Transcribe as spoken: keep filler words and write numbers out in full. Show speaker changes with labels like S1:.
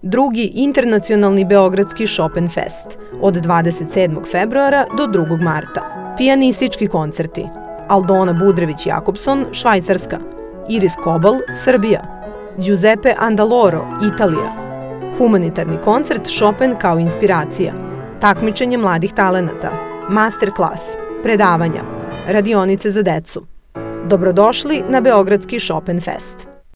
S1: drugi internacionalni Beogradski Chopin Fest od dvadeset sedmog februara do drugog marta. Pijanistički koncerti: Aldona Budrević-Jakobson, Švajcarska, Iris Kobal, Srbija, Giuseppe Andaloro, Italija. Humanitarni koncert Chopin kao inspiracija, takmičenje mladih talenata, master klas, predavanja, radionice za decu. Dobrodošli na Beogradski Chopin Fest.